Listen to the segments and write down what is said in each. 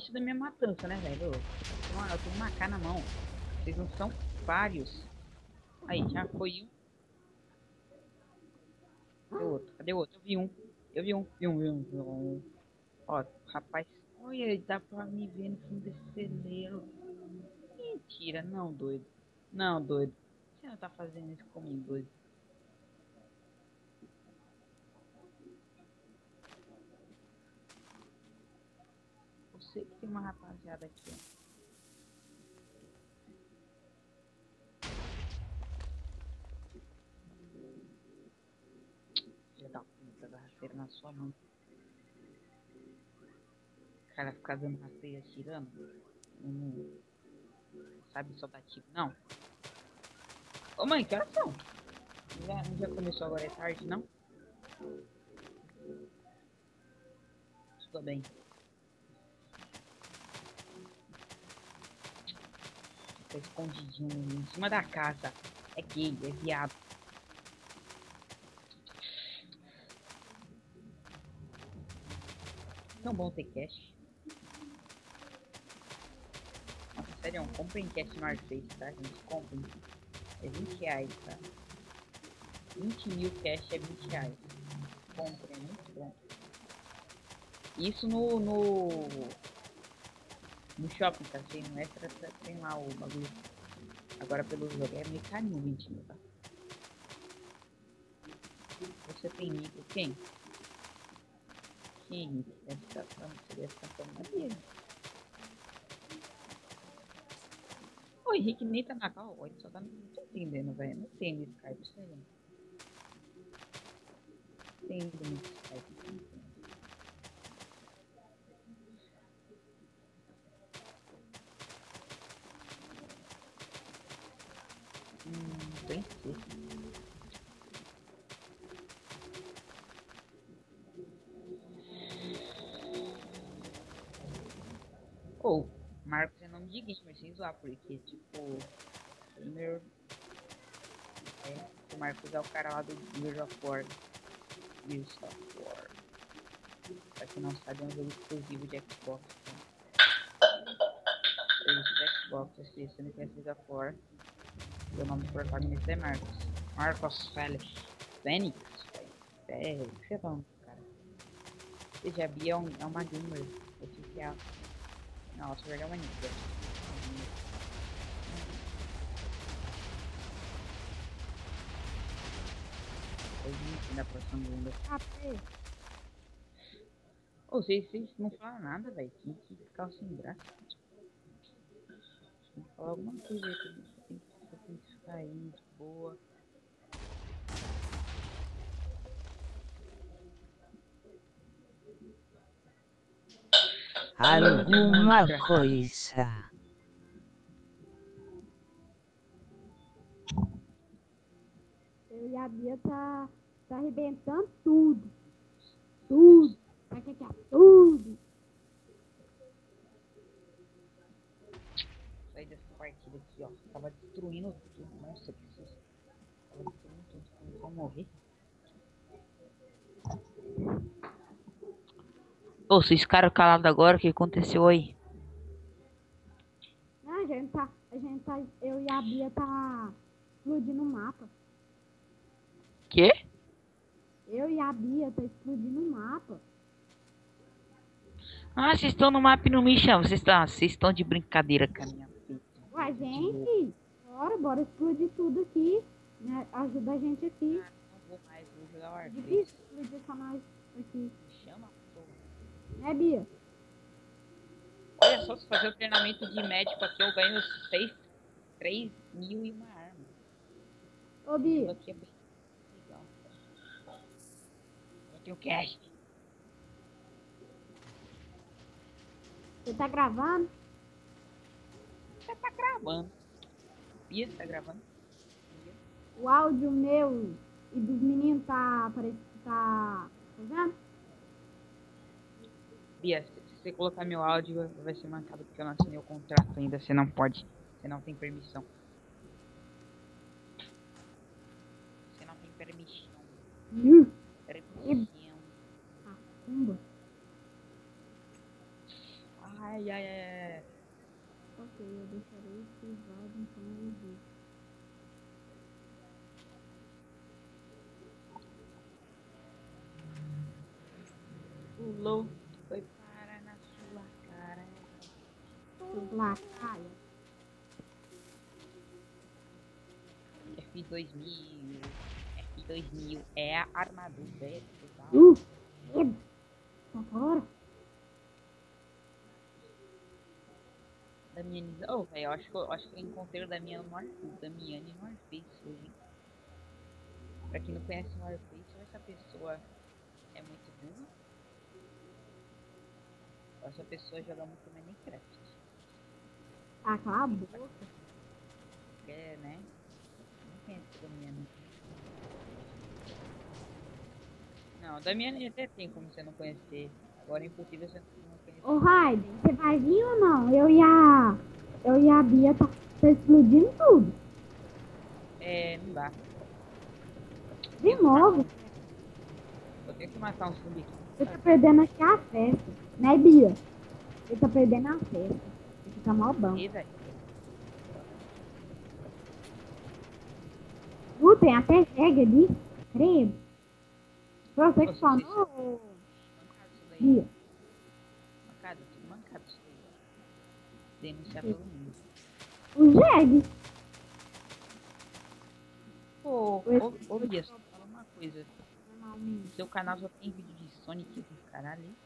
Isso da minha matança, né, velho? Eu tenho uma AK na mão. Vocês não são vários. Aí, já foi um. Cadê o outro? Cadê o outro? Eu vi um. Eu vi um. Vi um. Ó, rapaz. Olha, dá pra me ver no fundo desse celeiro. Mentira, não, doido. Não, doido. Você não tá fazendo isso comigo, doido. Você que tem uma rapaziada aqui, ó. Filha da puta, da rasteira na sua mão. O cara ficar dando rasteira atirando. Não sabe soltar tiro, não. Ô mãe, que horas são? Já começou agora, é tarde, não? Tudo bem. Fica escondidinho em cima da casa. É gay, é viado. Tão bom ter cash. Nossa, sério, comprem cash no Arface, tá, gente? Comprem. É 20 reais, tá? 20 mil cash é 20 reais. Comprem, é muito bom. Isso no shopping, tá? Tem no extra, tem lá o bagulho. Agora pelo jogo é meio carinho, 20 mil, tá? Você tem nível, quem? Quem? Você deve estar falando na dele. O Henrique nem tá na cal, ele só tá não tô entendendo, velho. Não tem no Skype, isso aí. Não tem no Skype, não tem. Bem cedo. Ou, Marcos é nome de gamer, sem zoar, porque, tipo, gamer. O Marcos é o cara lá do Gears of War. Gears of War. Pra quem não sabe, é um jogo exclusivo de Xbox. Serviço de Xbox, se você não conhece Gears of War, o nome do protagonista é Marcos. Marcos Fênix. É, o que você tá falando, cara? Veja, a Bia é uma gamer oficial. Nossa, verdade, é uma ninja. Hoje ainda próxima ainda. Ô, vocês não falam nada, velho. Que ficar sem graça. Tem que falar alguma coisa aí. Tem que ficar aí de boa. Alguma coisa. Eu e a Bia tá arrebentando tudo. Tudo. Pra que é tudo? Sair dessa partida aqui, ó. Tava destruindo tudo. Nossa, que susto. Tava destruindo tudo. Vou morrer. Ô, vocês ficaram calados agora, o que aconteceu aí? Não, eu e a Bia tá explodindo o mapa. Quê? Eu e a Bia tá explodindo o mapa. Ah, vocês estão no mapa e não me chamam. Vocês estão de brincadeira com a minha filha. Ué, gente, bora explodir tudo aqui. Né? Ajuda a gente aqui. Não vou mais, vou jogar o É Warface. difícil explodir só nós aqui. Me chama, porra. Né, Bia? Olha só, se fazer o treinamento de médico aqui, eu ganho 3 mil e uma arma. Ô, Isso Bia, aqui é bem legal. Eu tenho cash. você tá gravando? Você tá gravando. Bia, você tá gravando? Bia. O áudio meu e dos meninos tá vendo? Bia, se você colocar meu áudio, vai ser mancado porque eu não assinei o contrato ainda. Você não pode. Você não tem permissão. Você não tem permissão. Permissão. Cumba. Ai, Ai, ai, ai. Ok, eu deixarei privado então o vídeo. Pulou, foi parar na sua cara. Lá, caia. F2000. F2000 é a armadura total. Medo. Tá fora. Damiane. Oh, velho, eu acho que eu encontrei o Damiani no Warface hoje, hein? Pra quem não conhece o Warface, ou essa pessoa é muito burra, ou essa pessoa joga muito Minecraft. Ah, cala a boca. É, né? Não conhece o Damiani. Não, o Damiani até tem como você não conhecer. Agora é impossível você não conhecer. Ô, Raiden, você vai vir ou não? Eu e a Bia tá explodindo tudo. É, não dá. De novo. Eu tenho que matar um zumbi aqui. Você tá perdendo aqui a festa. Né, Bia? Você tá perdendo a festa. Você fica mal bom. Ih, velho. Tem até regra ali. Credo. Foi você que Nossa, falou, Mancado isso daí. Bia. Tudo mancado isso daí. Denunciar todo mundo. O Jeg. Ô, Bia, só fala uma coisa. Normalmente. Seu canal só tem vídeo de Sonic dos caralho, hein?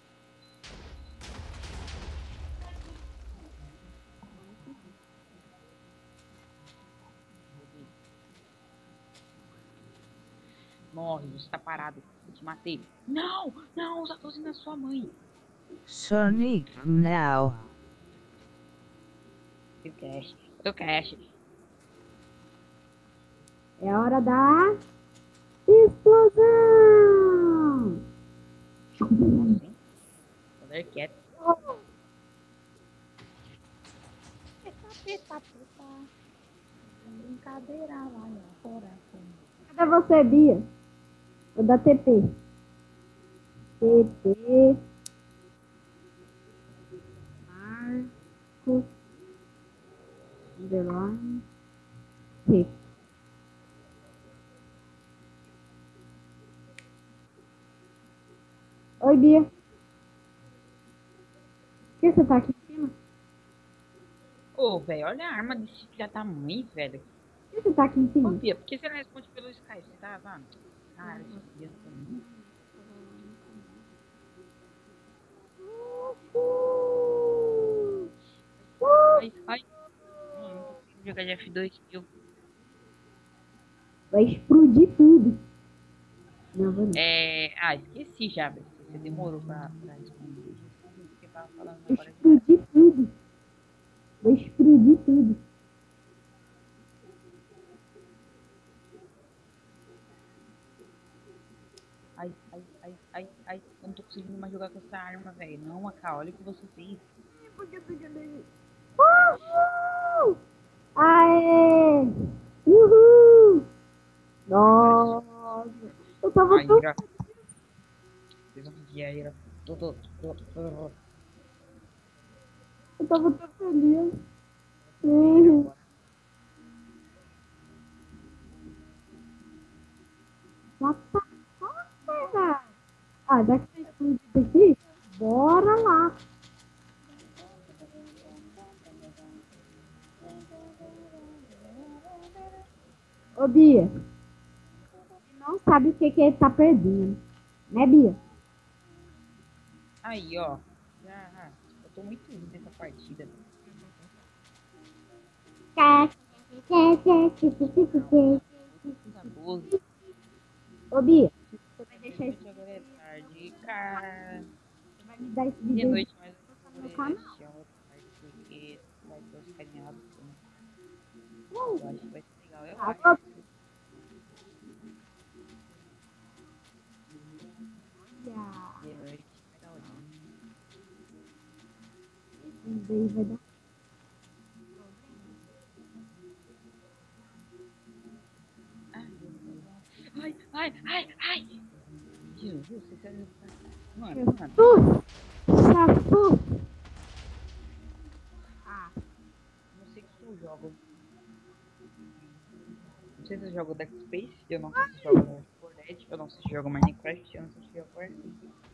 Morre, você tá parado. Eu te matei. Não, não, usa a na sua mãe. Sonic now. Eu cash. Eu cash. É hora da explosão. Nossa, hein? Poder quieto. Eita, brincadeira lá fora. Cadê você, Bia? Vou dar TP. TP. Marcos. Underline. T. Oi, Bia. Por que você tá aqui em cima? Ô, velho, olha a arma desse filho da mãe, velho. Por que você tá aqui em Ô, cima? Bia, por que você não responde pelo Skype? Você tá, mano? Cara, esse filho da mãe. Ai, ai. Mano, não tô conseguindo jogar de F2 kill. Vai explodir tudo. Não, vou não. Esqueci já, velho. Você demorou pra responder. Esqueci o que eu tava falando Vai agora. explodir tudo. Vai explodir tudo. Ai. Eu não tô conseguindo mais jogar com essa arma, velho. Não, AK, olha o que você fez. Uhul! Aê! Uhul! Nossa! Eu tava A tão... Ira. Vocês vão pedir a Ira. Eu tava tão feliz. Ira agora. What the fuck, velho? Ah, já que você explodiu aqui, bora lá. Ô, Bia, você não sabe o que que ele tá perdendo. Né, Bia? Aí, ó. Eu tô muito ruim nessa partida. Ô, Bia, você vai deixar Noite esse agora é tarde, cara. Você vai me dar esse De vídeo aí noite, mas eu no vou canal. assistir a outra parte porque vai ter os carinhados. Eu acho que vai ser legal. Eu acho. Alô? Olha, De noite vai dar hora. esse vídeo aí vai dar... Ai. Jesus, você tá... Mano. Safu! jogo. Não sei se eu jogo Dead Space, eu não sei se eu jogo Left 4 Dead, eu não sei se eu jogo Minecraft, eu não sei se eu jogo Warframe.